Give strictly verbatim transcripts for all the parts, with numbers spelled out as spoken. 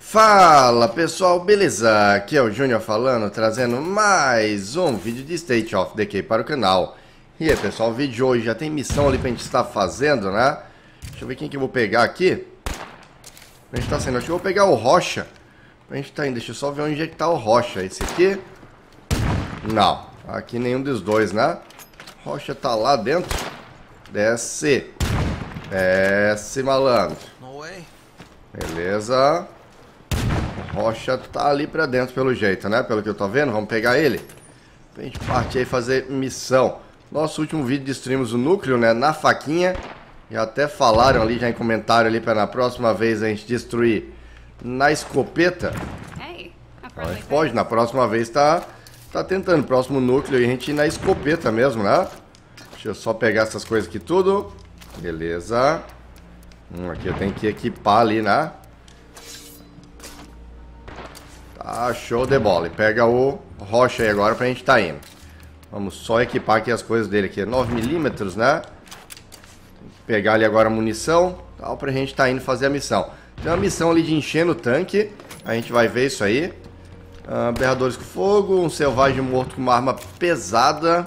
Fala pessoal, beleza? Aqui é o Júnior falando, trazendo mais um vídeo de State of Decay para o canal. E aí pessoal, o vídeo de hoje já tem missão ali pra gente estar fazendo, né? Deixa eu ver quem que eu vou pegar aqui. A gente tá saindo, acho que eu vou pegar o Rocha. A gente tá indo, deixa eu só ver onde é que tá o Rocha. Esse aqui? Não, aqui nenhum dos dois, né? Rocha tá lá dentro. Desce. Desce, malandro. Beleza. Rocha tá ali pra dentro pelo jeito, né? Pelo que eu tô vendo, vamos pegar ele pra gente partir aí fazer missão. Nosso último vídeo destruímos o núcleo, né? Na faquinha. E até falaram ali já em comentário ali pra na próxima vez a gente destruir na escopeta. Então, a gente pode, na próxima vez tá, tá tentando. Próximo núcleo e a gente ir na escopeta mesmo, né? Deixa eu só pegar essas coisas aqui tudo. Beleza. Hum, aqui eu tenho que equipar ali, né? Tá, show de bola. E pega o Rocha aí agora pra gente tá indo. Vamos só equipar aqui as coisas dele aqui. nove milímetros, né? Tem que pegar ali agora a munição, tal, pra gente tá indo fazer a missão. Tem uma missão ali de encher no tanque. A gente vai ver isso aí. Uh, berradores com fogo, um selvagem morto com uma arma pesada.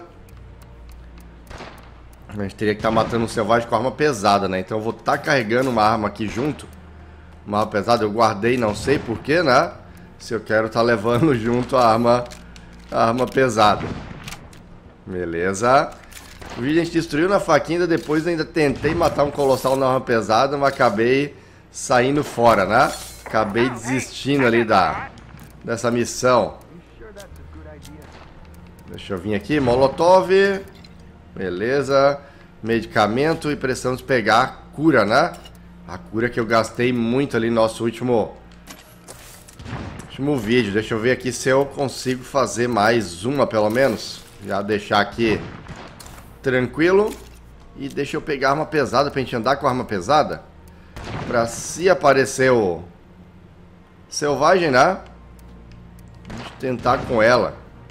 A gente teria que estar tá matando um selvagem com arma pesada, né? Então eu vou estar tá carregando uma arma aqui junto. Uma arma pesada, eu guardei, não sei porquê, né? Se eu quero estar tá levando junto a arma, a arma pesada. Beleza. O vídeo a gente destruiu na faquinha, depois ainda tentei matar um colossal na arma pesada, mas acabei saindo fora, né? Acabei desistindo ali da, dessa missão. Deixa eu vir aqui, molotov. Beleza. Medicamento e precisamos pegar a cura, né? A cura que eu gastei muito ali no nosso último... Último vídeo. Deixa eu ver aqui se eu consigo fazer mais uma pelo menos. Já deixar aqui tranquilo. E deixa eu pegar a arma pesada pra gente andar com a arma pesada. Pra se aparecer o selvagem, né? A gente tentar com ela.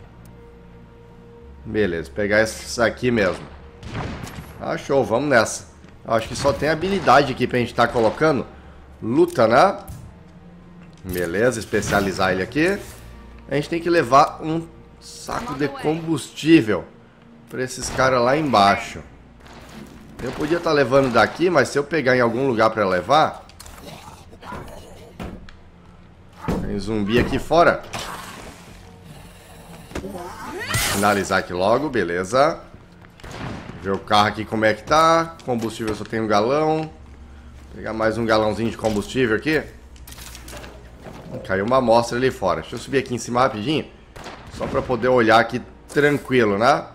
Beleza, pegar essa aqui mesmo. Ah, show, vamos nessa. Acho que só tem habilidade aqui pra gente estar colocando. Luta, né? Beleza, especializar ele aqui. A gente tem que levar um saco de combustível para esses caras lá embaixo. Eu podia estar levando daqui, mas se eu pegar em algum lugar para levar... Tem zumbi aqui fora. Finalizar aqui logo, beleza. Ver o carro aqui como é que tá. Combustível eu só tenho um galão. Vou pegar mais um galãozinho de combustível aqui. Caiu uma amostra ali fora. Deixa eu subir aqui em cima rapidinho. Só para poder olhar aqui tranquilo, né?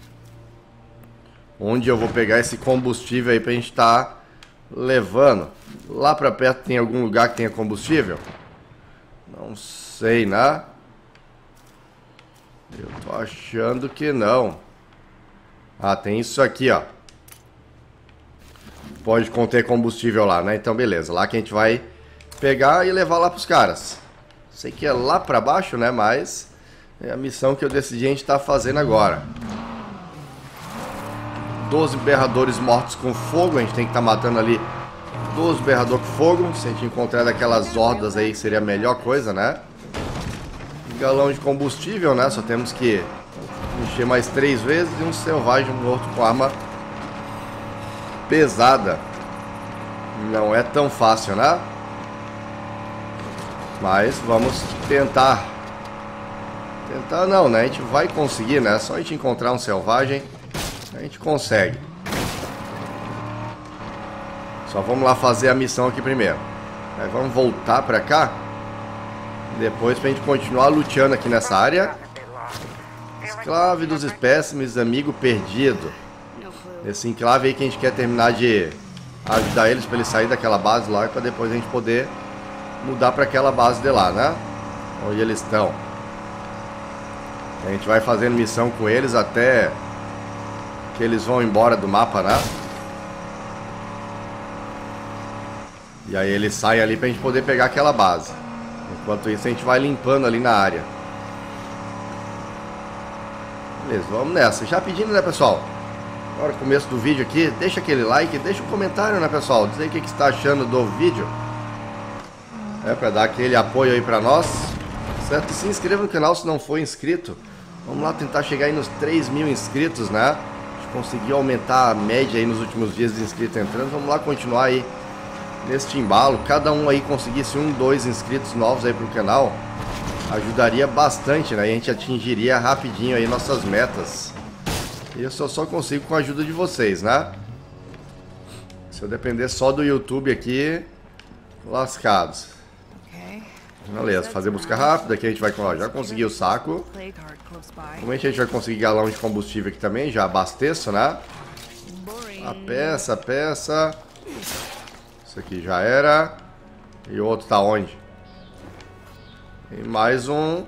Onde eu vou pegar esse combustível aí pra gente tá levando. Lá pra perto tem algum lugar que tenha combustível? Não sei, né? Eu tô achando que não. Ah, tem isso aqui, ó. Pode conter combustível lá, né? Então beleza, lá que a gente vai pegar e levar lá pros caras. Sei que é lá pra baixo, né? Mas é a missão que eu decidi a gente tá fazendo agora. doze berradores mortos com fogo. A gente tem que estar tá matando ali doze berradores com fogo. Se a gente encontrar daquelas hordas aí, seria a melhor coisa, né? Um galão de combustível, né? Só temos que encher mais três vezes. E um selvagem morto com arma pesada. Não é tão fácil, né? Mas vamos tentar. Tentar não, né? A gente vai conseguir, né? Só a gente encontrar um selvagem, a gente consegue. Só vamos lá fazer a missão aqui primeiro. Aí vamos voltar pra cá. Depois pra gente continuar luteando aqui nessa área. Enclave dos espécimes, amigo perdido. Esse enclave aí que a gente quer terminar de ajudar eles pra eles sair daquela base lá. E pra depois a gente poder mudar para aquela base de lá, né? Onde eles estão. A gente vai fazendo missão com eles até que eles vão embora do mapa, né? E aí eles saem ali pra gente poder pegar aquela base. Enquanto isso a gente vai limpando ali na área. Beleza, vamos nessa. Já pedindo, né, pessoal? Agora começo do vídeo aqui, deixa aquele like, deixa um comentário, né, pessoal? Diz aí o que, que você está achando do vídeo. É, pra dar aquele apoio aí pra nós. Certo? E se inscreva no canal se não for inscrito. Vamos lá tentar chegar aí nos três mil inscritos, né? A gente conseguiu aumentar a média aí nos últimos dias de inscritos entrando. Vamos lá continuar aí neste embalo. Cada um aí conseguisse um, dois inscritos novos aí pro canal, ajudaria bastante, né? E a gente atingiria rapidinho aí nossas metas. E isso eu só consigo com a ajuda de vocês, né? Se eu depender só do YouTube aqui, lascados. Beleza, fazer busca rápida. Aqui a gente vai, ó, já conseguir o saco. Como a gente vai conseguir galão de combustível aqui também, já abasteço, né? A peça, a peça. Isso aqui já era. E o outro tá onde? Tem mais um.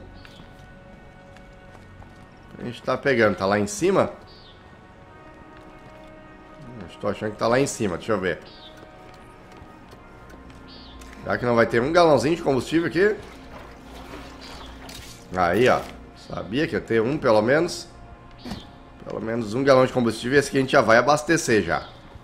A gente tá pegando, tá lá em cima? Estou achando que tá lá em cima, deixa eu ver. Já que não vai ter um galãozinho de combustível aqui. Aí, ó. Sabia que ia ter um, pelo menos. Pelo menos um galão de combustível. Esse aqui a gente já vai abastecer, já.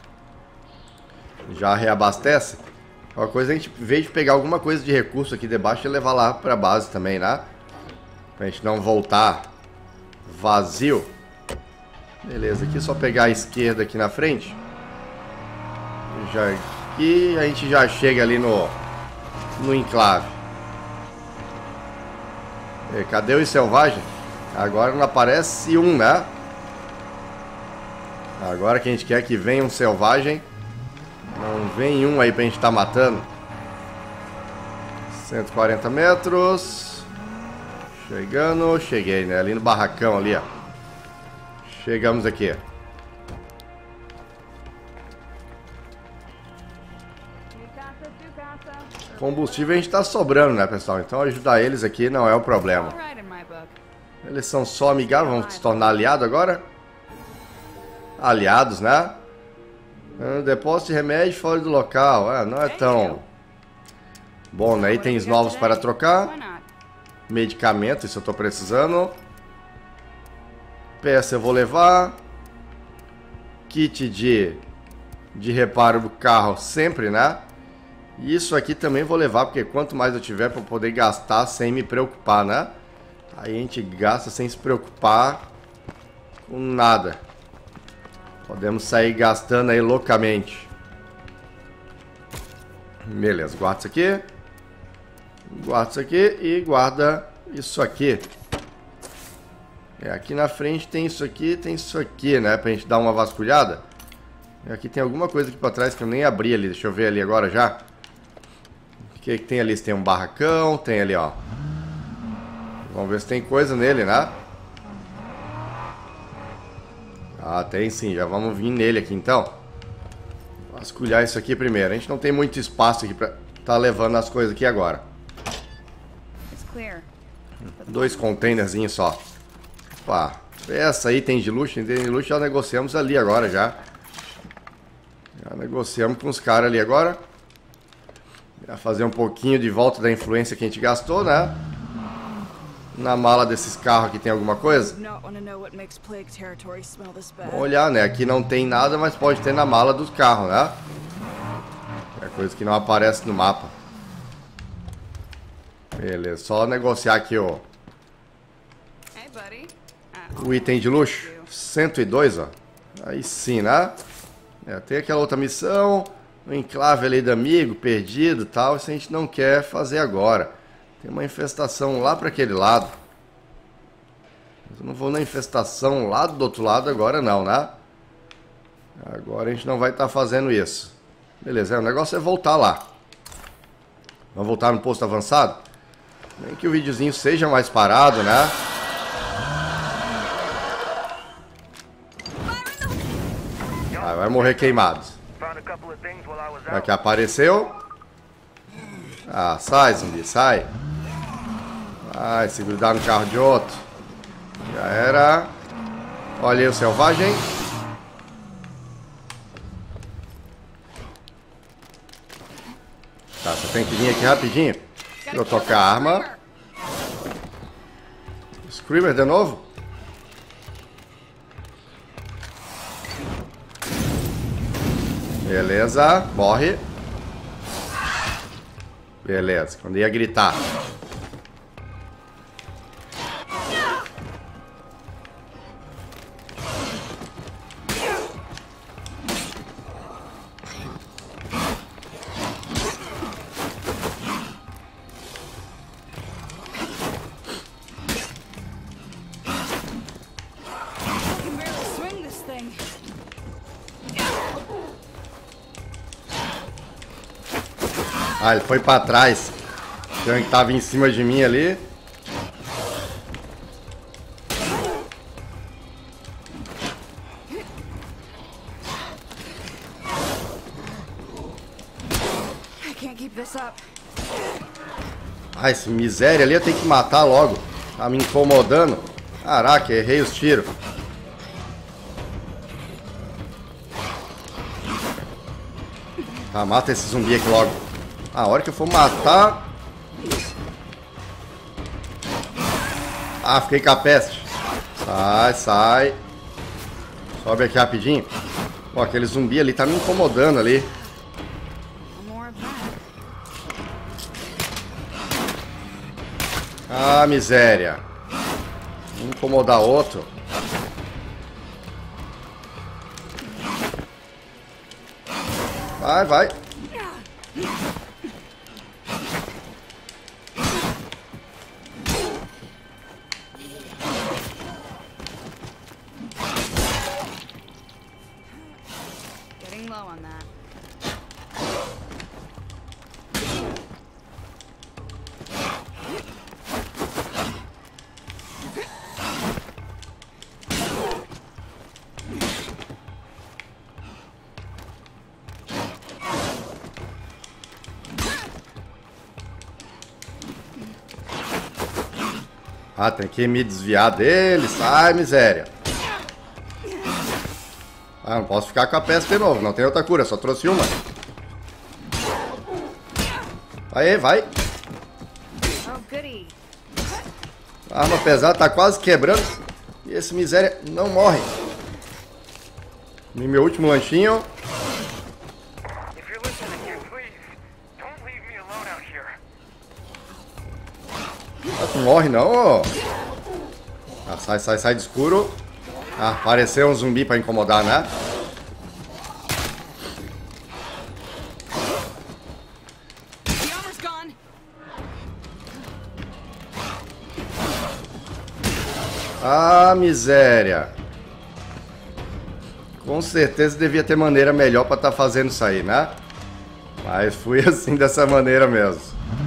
Já reabastece. Qualquer coisa a gente veio de pegar alguma coisa de recurso aqui debaixo e levar lá pra base também, né? Pra gente não voltar vazio. Beleza, aqui é só pegar a esquerda aqui na frente. Já aqui a gente já chega ali no no enclave. E, cadê o selvagem? Agora não aparece um, né? Agora que a gente quer que venha um selvagem, não vem um aí pra gente estar matando. cento e quarenta metros. Chegando, cheguei, né? Ali no barracão ali, ó. Chegamos aqui. Combustível a gente tá sobrando, né, pessoal? Então ajudar eles aqui não é o problema. Eles são só amigáveis, vamos se tornar aliado agora? Aliados, né? Ah, depósito de remédio fora do local. Ah, não é tão bom, né? Itens novos para trocar. Medicamento, isso eu tô precisando. Peça eu vou levar. Kit de, de reparo do carro sempre, né? Isso aqui também vou levar, porque quanto mais eu tiver para poder gastar sem me preocupar, né? Aí a gente gasta sem se preocupar com nada. Podemos sair gastando aí loucamente. Beleza, guarda isso aqui. Guarda isso aqui e guarda isso aqui. É, aqui na frente tem isso aqui, tem isso aqui, né? Pra gente dar uma vasculhada. E aqui tem alguma coisa aqui pra trás que eu nem abri ali. Deixa eu ver ali agora já. O que, que tem ali? Tem um barracão, tem ali, ó. Vamos ver se tem coisa nele, né? Ah, tem sim. Já vamos vir nele aqui, então. Vasculhar isso aqui primeiro. A gente não tem muito espaço aqui pra tá levando as coisas aqui agora. Dois containerzinhos só. Opa. Essa aí tem de luxo. Tem de luxo, já negociamos ali agora, já. Já negociamos com os caras ali agora. Já fazer um pouquinho de volta da influência que a gente gastou, né? Na mala desses carros aqui tem alguma coisa? Vamos olhar, né? Aqui não tem nada, mas pode ter na mala dos carros, né? É coisa que não aparece no mapa. Beleza, só negociar aqui o... o item de luxo. cento e dois, ó. Aí sim, né? É, tem aquela outra missão... O enclave ali do amigo, perdido e tal. Isso a gente não quer fazer agora. Tem uma infestação lá para aquele lado. Mas eu não vou na infestação lá do outro lado agora não, né? Agora a gente não vai estar tá fazendo isso. Beleza, é, o negócio é voltar lá. Vamos voltar no posto avançado? Nem que o videozinho seja mais parado, né? Ah, vai morrer queimado. Aqui apareceu. Ah, sai, zumbi, sai. Vai, se grudar no carro de outro. Já era. Olha aí o selvagem. Tá, você tem que vir aqui rapidinho. Deixa eu tocar a arma. Screamer de novo. Beleza, morre. Beleza, quando ia gritar. Ah, ele foi pra trás. Tem um que tava em cima de mim ali. Ah, esse miséria ali eu tenho que matar logo. Tá me incomodando. Caraca, errei os tiros. Tá, mata esse zumbi aqui logo. A hora que eu for matar... Ah, fiquei com a peste. Sai, sai. Sobe aqui rapidinho. Ó, aquele zumbi ali tá me incomodando ali. Ah, miséria. Vou incomodar outro. Vai, vai. Getting low on that. Ah, tem que me desviar dele. Sai, miséria. Ah, não posso ficar com a peça de novo. Não tem outra cura, só trouxe uma. Aí, vai. A arma pesada tá quase quebrando. E esse miséria não morre. E meu último lanchinho. Ah, tu morre não. Ah, sai, sai, sai de escuro. Ah, apareceu um zumbi pra incomodar, né? Ah, miséria. Com certeza devia ter maneira melhor pra estar fazendo isso aí, né? Mas fui assim, dessa maneira mesmo.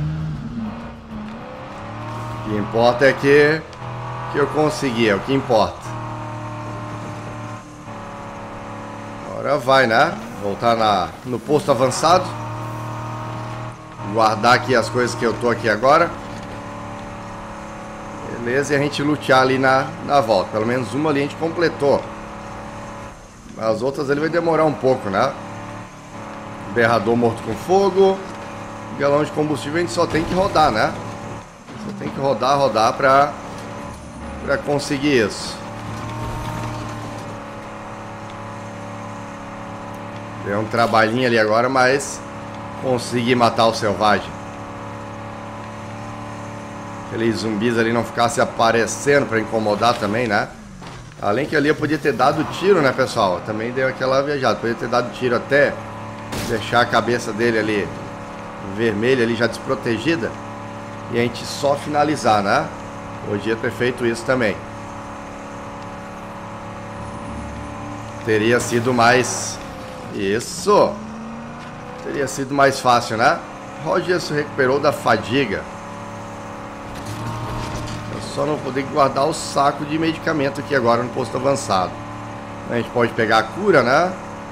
O que importa é que, que eu consegui, é o que importa. Agora vai, né? Voltar na, no posto avançado. Guardar aqui as coisas que eu tô aqui agora. Beleza, e a gente lutear ali na, na volta. Pelo menos uma ali a gente completou. As outras ele vai demorar um pouco, né? Berrador morto com fogo. Galão de combustível a gente só tem que rodar, né? Só tem que rodar, rodar pra, pra conseguir isso. Deu um trabalhinho ali agora, mas consegui matar o selvagem. Aqueles zumbis ali não ficassem aparecendo pra incomodar também, né? Além que ali eu podia ter dado tiro, né, pessoal? Também deu aquela viajada. Podia ter dado tiro até deixar a cabeça dele ali vermelha, ali já desprotegida. E a gente só finalizar, né? Podia ter feito isso também. Teria sido mais... Isso! Teria sido mais fácil, né? Roger se recuperou da fadiga. Só não vou ter que guardar o saco de medicamento aqui agora no posto avançado. A gente pode pegar a cura, né?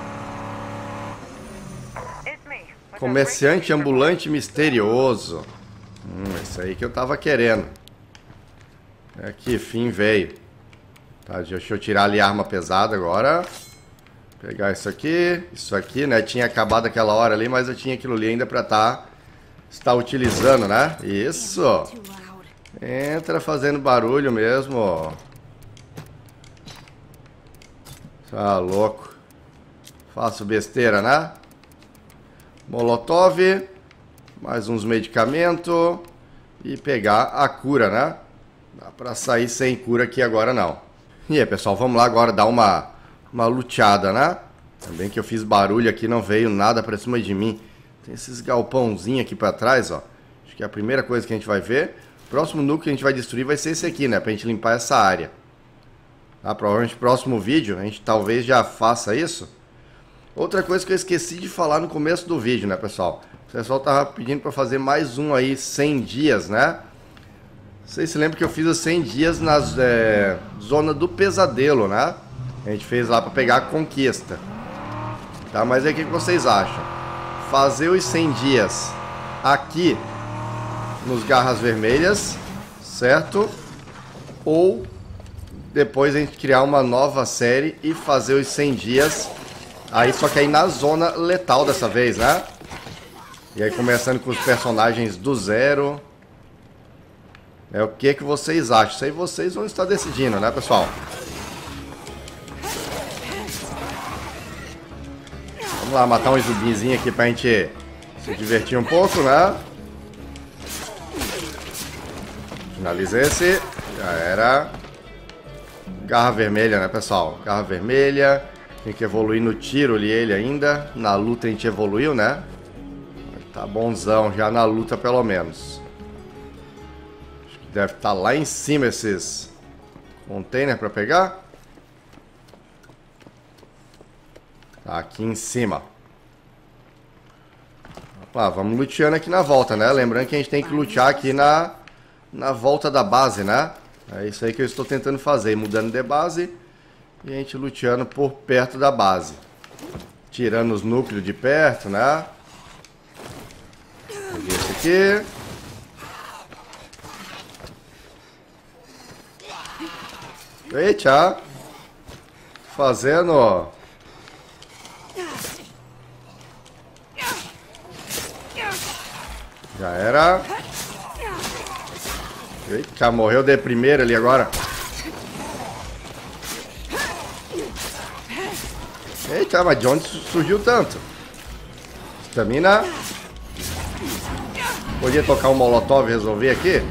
Comerciante ambulante misterioso. Hum, esse aí que eu tava querendo. É, que fim veio. Tá, deixa eu tirar ali a arma pesada agora. Pegar isso aqui. Isso aqui, né? Tinha acabado aquela hora ali, mas eu tinha aquilo ali ainda pra tá, estar utilizando, né? Isso! Entra fazendo barulho mesmo. Tá louco. Faço besteira, né? Molotov. Mais uns medicamentos. E pegar a cura, né? Dá pra sair sem cura aqui agora não. E aí, pessoal, vamos lá agora dar uma, uma luteada, né? Também que eu fiz barulho aqui, não veio nada pra cima de mim. Tem esses galpãozinhos aqui pra trás, ó. Acho que é a primeira coisa que a gente vai ver. O próximo núcleo que a gente vai destruir vai ser esse aqui, né? Pra gente limpar essa área. Ah, provavelmente no próximo vídeo a gente talvez já faça isso. Outra coisa que eu esqueci de falar no começo do vídeo, né, pessoal? O pessoal tava pedindo pra fazer mais um aí, cem dias, né? Vocês se lembram que eu fiz os cem dias na é, zona do pesadelo, né? A gente fez lá pra pegar a conquista. Tá, mas aí o que vocês acham? Fazer os cem dias aqui nos Garras Vermelhas, certo? Ou depois a gente criar uma nova série e fazer os cem dias aí, só que aí na zona letal dessa vez, né? E aí começando com os personagens do zero. É o que que vocês acham? Isso aí vocês vão estar decidindo, né, pessoal? Vamos lá, matar um zumbizinho aqui pra gente se divertir um pouco, né? Finaliza esse. Já era. Garra vermelha, né, pessoal? Garra vermelha. Tem que evoluir no tiro ali ele ainda. Na luta a gente evoluiu, né? Tá bonzão já na luta, pelo menos. Acho que deve estar lá em cima esses containers pra pegar. Tá aqui em cima. Opa, vamos luteando aqui na volta, né? Lembrando que a gente tem que lutear aqui na, na volta da base, né? É isso aí que eu estou tentando fazer. Mudando de base e a gente luteando por perto da base. Tirando os núcleos de perto, né? Peguei esse aqui. Eita! Fazendo... Já era. Eita, morreu de primeira ali agora. Eita, mas de onde surgiu tanto? Estamina. Podia tocar um molotov e resolver aqui?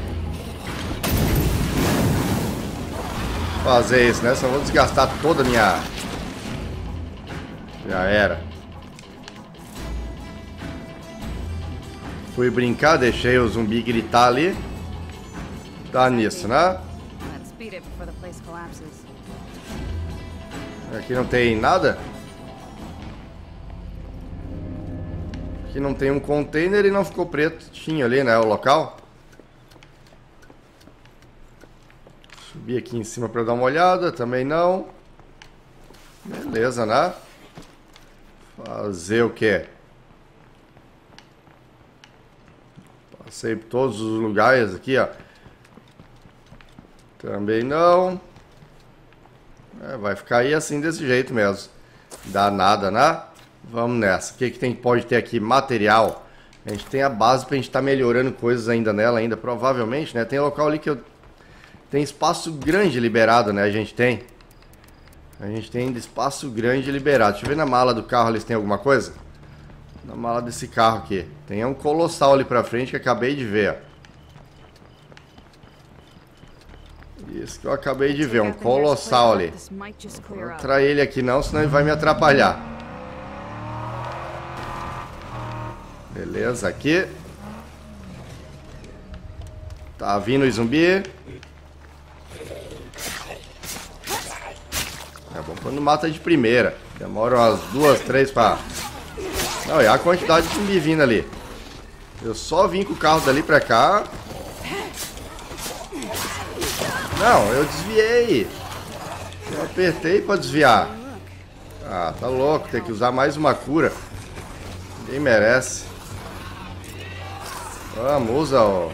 Fazer isso, né? Só vou desgastar toda a minha... Já era. Fui brincar, deixei o zumbi gritar ali. Tá nisso, né? Aqui não tem nada? Aqui não tem um container e não ficou preto. Tinha ali, né, o local. Subir aqui em cima pra dar uma olhada. Também não. Beleza, né? Fazer o quê? Passei por todos os lugares aqui, ó. Também não. É, vai ficar aí assim, desse jeito mesmo. Dá nada, né? Vamos nessa. O que, que tem, pode ter aqui? Material. A gente tem a base pra gente estar tá melhorando coisas ainda nela, ainda, provavelmente, né? Tem local ali que eu... Tem espaço grande liberado, né? A gente tem. A gente tem espaço grande liberado. Deixa eu ver na mala do carro ali se tem alguma coisa. Na mala desse carro aqui. Tem um colossal ali pra frente que eu acabei de ver, ó. Isso que eu acabei de ver, um colossal ali. Não vou entrar ele aqui não, senão ele vai me atrapalhar. Beleza, aqui. Tá vindo o zumbi. É bom quando mata de primeira. Demora umas duas, três pra... Não, é a quantidade de zumbi vindo ali. Eu só vim com o carro dali pra cá. Não, eu desviei. Eu apertei pra desviar. Ah, tá louco. Tem que usar mais uma cura. Ninguém merece. Vamos, usa o...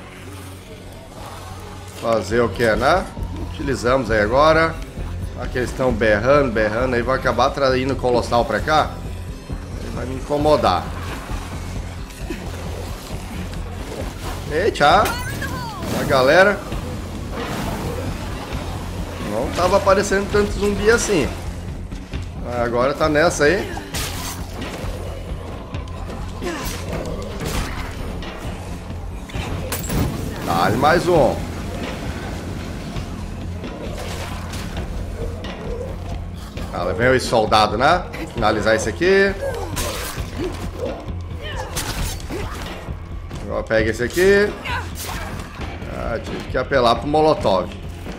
Fazer o que, né? Utilizamos aí agora. Aqui eles estão berrando, berrando. Aí vai acabar atraindo o colossal pra cá. Ele vai me incomodar. Eita! A galera... Não tava aparecendo tanto zumbi assim. Agora tá nessa aí. Dá-lhe mais um. Ah, vem o soldado, né? Finalizar esse aqui. Agora pega esse aqui. Ah, tive que apelar pro Molotov.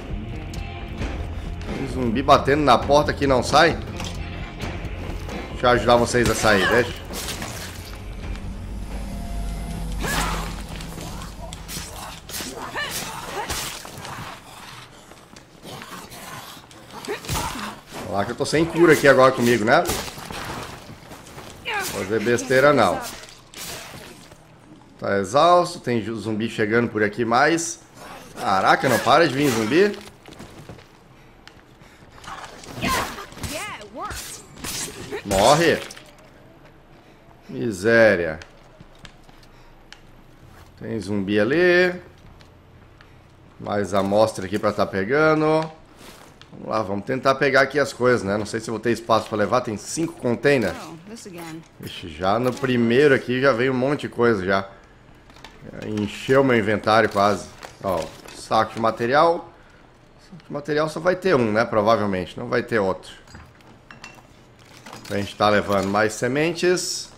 Tem zumbi batendo na porta que não sai. Deixa eu ajudar vocês a sair, deixa. Olha lá que eu tô sem cura aqui agora comigo, né? Fazer besteira não. Tá exausto, tem zumbi chegando por aqui mais. Caraca, não para de vir zumbi. Morre. Miséria. Tem zumbi ali. Mais amostra aqui pra tá pegando. Vamos lá, vamos tentar pegar aqui as coisas, né? Não sei se eu vou ter espaço pra levar. Tem cinco containers. Ixi, já no primeiro aqui já veio um monte de coisa já. Encheu meu inventário quase. Ó, saco de material. Saco de material só vai ter um, né? Provavelmente, não vai ter outro. A gente tá levando mais sementes.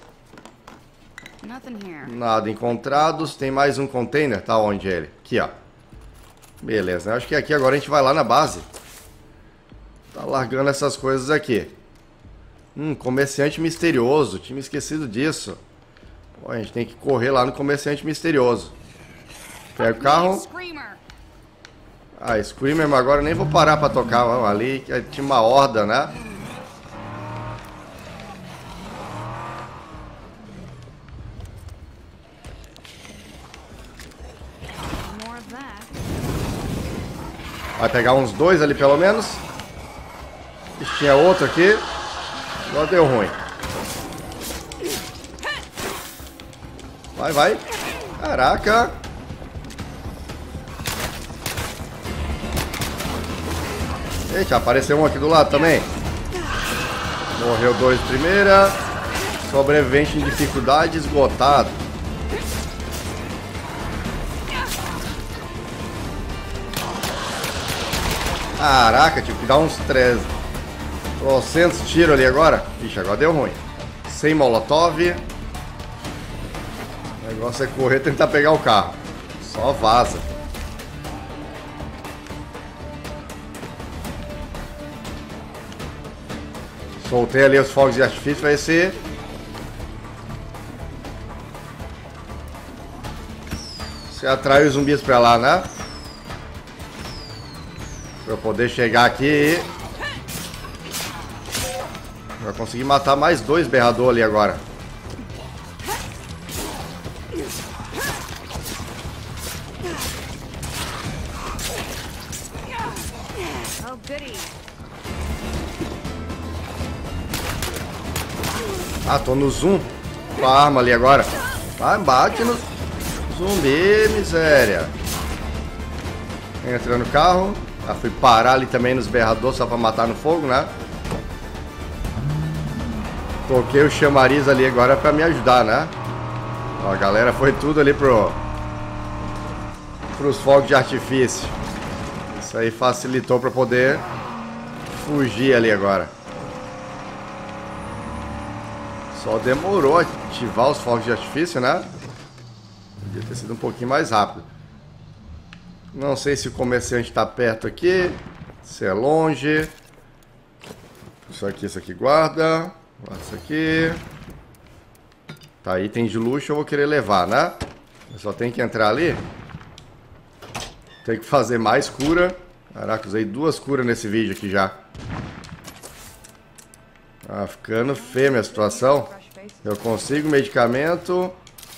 Nada encontrados. Tem mais um container. Tá onde ele? Aqui, ó. Beleza, acho que aqui agora a gente vai lá na base. Tá largando essas coisas aqui. Hum, comerciante misterioso. Tinha me esquecido disso. Pô, a gente tem que correr lá no comerciante misterioso. Pega o carro. Ah, Screamer, mas agora eu nem vou parar pra tocar. Vamos ali, que tinha uma horda, né? Vai pegar uns dois ali pelo menos. Ixi, tinha outro aqui. Agora deu ruim. Vai, vai. Caraca. Eita, apareceu um aqui do lado também. Morreu dois de primeira. Sobrevivente em dificuldade esgotado. Caraca, tive que dar uns trezentos tiros ali agora. Ixi, agora deu ruim. Sem molotov. O negócio é correr e tentar pegar o carro. Só vaza. Soltei ali os fogos de artifício. Vai ser... Você atrai os zumbis pra lá, né? Pra eu poder chegar aqui. Vai conseguir matar mais dois berradores ali agora. Ah, tô no zoom com a arma ali agora. Vai, bate no zumbi, miséria. Entra no carro. Ah, fui parar ali também nos berradores só pra matar no fogo, né? Toquei o chamariz ali agora pra me ajudar, né? Ó, a galera foi tudo ali pro... pros fogos de artifício. Isso aí facilitou pra poder fugir ali agora. Só demorou a ativar os fogos de artifício, né? Podia ter sido um pouquinho mais rápido. Não sei se o comerciante tá perto aqui. Se é longe. Isso aqui, isso aqui guarda. Guarda isso aqui. Tá, item de luxo eu vou querer levar, né? Eu só tem que entrar ali. Tem que fazer mais cura. Caraca, usei duas curas nesse vídeo aqui já. Tá ficando feia minha situação. Eu consigo medicamento.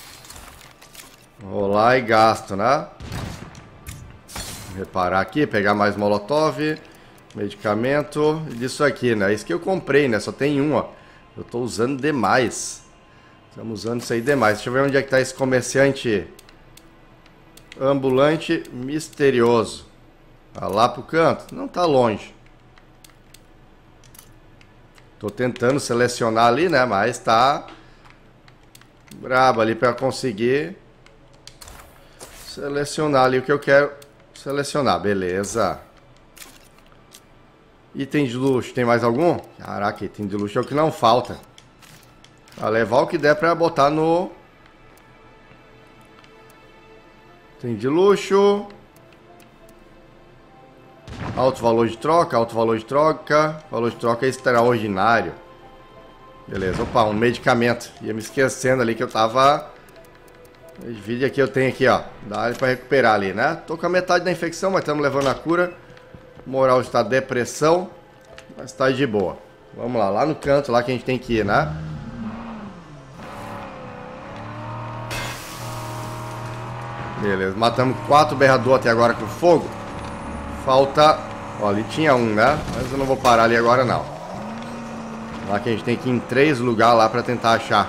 Vou lá e gasto, né? Reparar aqui, pegar mais molotov. Medicamento. E disso aqui, né? Isso que eu comprei, né? Só tem um, ó. Eu tô usando demais. Estamos usando isso aí demais. Deixa eu ver onde é que tá esse comerciante ambulante misterioso. Tá lá pro canto? Não tá longe. Tô tentando selecionar ali, né? Mas tá brabo ali pra conseguir Selecionar ali o que eu quero selecionar, beleza. Item de luxo, tem mais algum? Caraca, item de luxo é o que não falta. Pra levar o que der pra botar no... Item de luxo. Alto valor de troca, alto valor de troca. Valor de troca extraordinário. Beleza, opa, um medicamento. Ia me esquecendo ali que eu tava... Esse vídeo aqui eu tenho aqui, ó. Dá área pra recuperar ali, né? Tô com a metade da infecção, mas estamos levando a cura. Moral está depressão, mas tá de boa. Vamos lá, lá no canto lá que a gente tem que ir, né? Beleza, matamos quatro berrador até agora com fogo. Falta... Ó, ali tinha um, né? Mas eu não vou parar ali agora, não. Lá que a gente tem que ir em três lugares lá pra tentar achar.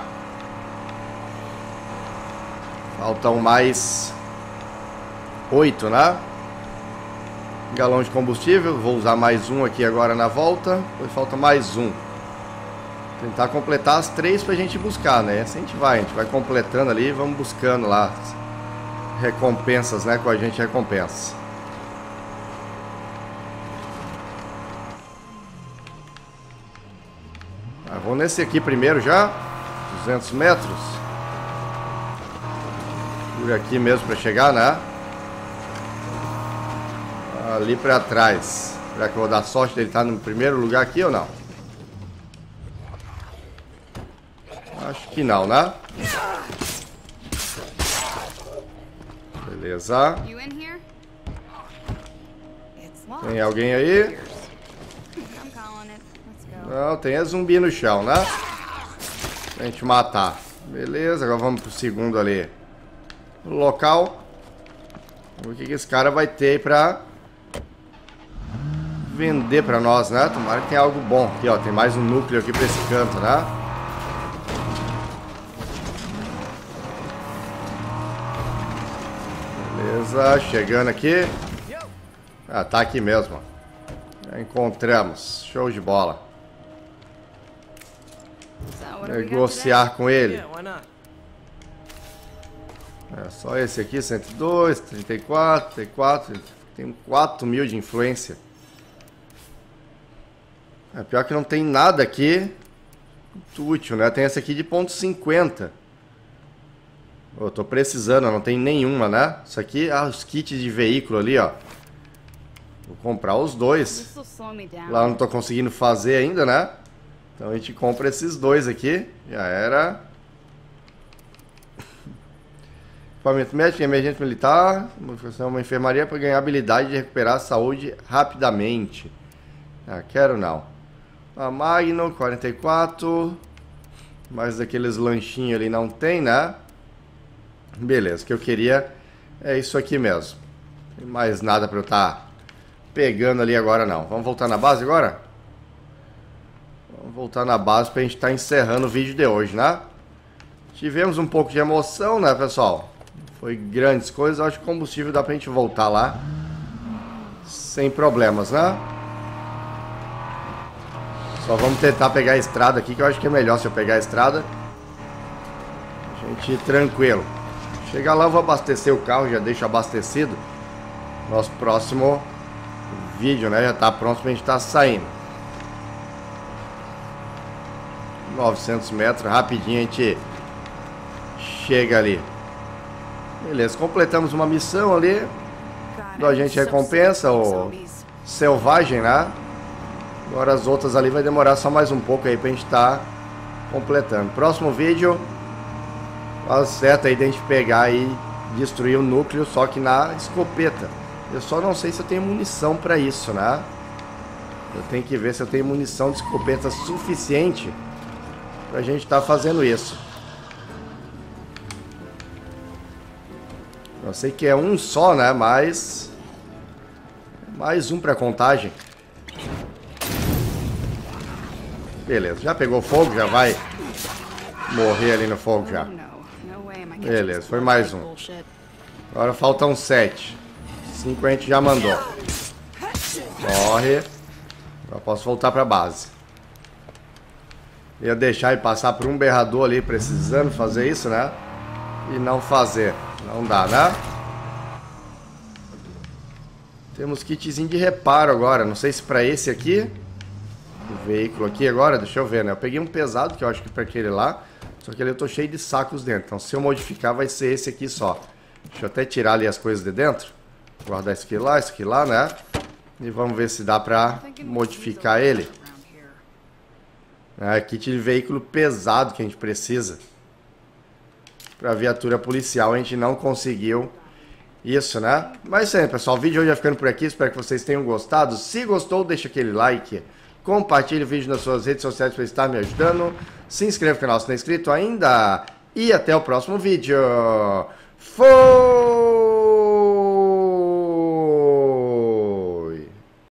Faltam mais... Oito, né? Galão de combustível. Vou usar mais um aqui agora na volta. Depois falta mais um. Tentar completar as três pra gente buscar, né? Assim a gente vai. A gente vai completando ali e vamos buscando lá recompensas, né? Com a gente recompensa. Ah, vou nesse aqui primeiro já. duzentos metros. Por aqui mesmo pra chegar, né? Ali pra trás. Será que eu vou dar sorte dele estar no primeiro lugar aqui ou não? Acho que não, né? Beleza. Tem alguém aí? Não, tem é zumbi no chão, né? Pra gente matar. Beleza, agora vamos pro segundo ali. No local. Vamos ver o que esse cara vai ter aí pra vender pra nós, né? Tomara que tenha algo bom. Aqui, ó, tem mais um núcleo aqui pra esse canto, né? Beleza, chegando aqui. Ah, tá aqui mesmo. Já encontramos. Show de bola. Negociar com ele. É só esse aqui, cento e dois, trinta e quatro, trinta e quatro. Tem quatro mil de influência. É pior que não tem nada aqui útil, né? Tem essa aqui de ponto cinquenta. Eu tô precisando, não tem nenhuma, né? Isso aqui, ah, os kits de veículo ali, ó. Vou comprar os dois. Lá eu não tô conseguindo fazer ainda, né? Então a gente compra esses dois aqui. Já era. Equipamento médico, emergente militar. Uma enfermaria para ganhar habilidade de recuperar a saúde rapidamente. Ah, quero não. A Magno, quarenta e quatro. Mais daqueles lanchinhos ali não tem, né? Beleza, o que eu queria é isso aqui mesmo. Não tem mais nada para eu estar pegando ali agora não. Vamos voltar na base agora? Vamos voltar na base para a gente estar encerrando o vídeo de hoje, né? Tivemos um pouco de emoção, né, pessoal? Foi grandes coisas. Acho que o combustível dá pra gente voltar lá sem problemas, né? Só vamos tentar pegar a estrada aqui, que eu acho que é melhor se eu pegar a estrada. A gente ir tranquilo. Chegar lá eu vou abastecer o carro, já deixo abastecido. Nosso próximo vídeo, né? Já tá pronto pra gente estar saindo. novecentos metros, rapidinho a gente chega ali. Beleza, completamos uma missão ali. Do agente recompensa, o selvagem, né? Agora as outras ali vai demorar só mais um pouco aí pra gente estar tá completando. Próximo vídeo, faz certo aí de a gente pegar e destruir o núcleo, só que na escopeta. Eu só não sei se eu tenho munição pra isso, né? Eu tenho que ver se eu tenho munição de escopeta suficiente pra gente estar tá fazendo isso. Eu sei que é um só, né? Mas... mais um pra contagem. Beleza, já pegou fogo, já vai morrer ali no fogo já. Beleza, foi mais um. Agora faltam sete. Cinco a gente já mandou. Morre. Agora posso voltar pra base. Ia deixar e passar por um berrador ali precisando fazer isso, né? E não fazer. Não dá, né? Temos kitzinho de reparo agora. Não sei se pra esse aqui. O veículo aqui agora, deixa eu ver, né? Eu peguei um pesado, que eu acho que pra aquele lá. Só que ali eu tô cheio de sacos dentro. Então se eu modificar vai ser esse aqui só. Deixa eu até tirar ali as coisas de dentro. Guardar isso aqui lá, isso aqui lá, né? E vamos ver se dá pra modificar ele. É, kit de veículo pesado que a gente precisa. Pra viatura policial a gente não conseguiu isso, né? Mas isso aí, pessoal. O vídeo hoje vai ficando por aqui. Espero que vocês tenham gostado. Se gostou, deixa aquele like. Compartilhe o vídeo nas suas redes sociais para estar me ajudando. Se inscreva no canal se não é inscrito ainda. E até o próximo vídeo. Fui!